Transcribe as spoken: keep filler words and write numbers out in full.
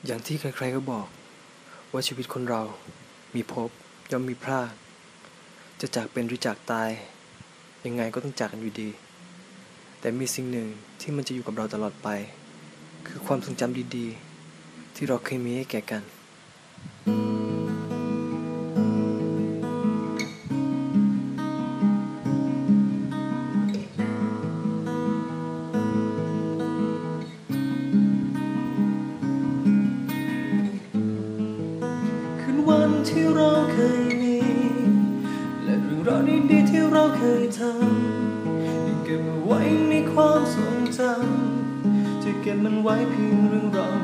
อย่างที่ใครๆก็บอกว่าชีวิตคนเรามีพบย่อมมีพลาดจะจากเป็นหรือจากตายยังไงก็ต้องจากกันอยู่ดีแต่มีสิ่งหนึ่งที่มันจะอยู่กับเราตลอดไปคือความทรงจำดีๆที่เราเคยมีให้แก่กันคืนวันที่เราเคยมีและเรื่องราวดีๆที่เราเคยทำได้เก็บเอาไว้ในความทรงจำจะเก็บมันไว้เพียงเรื่องราว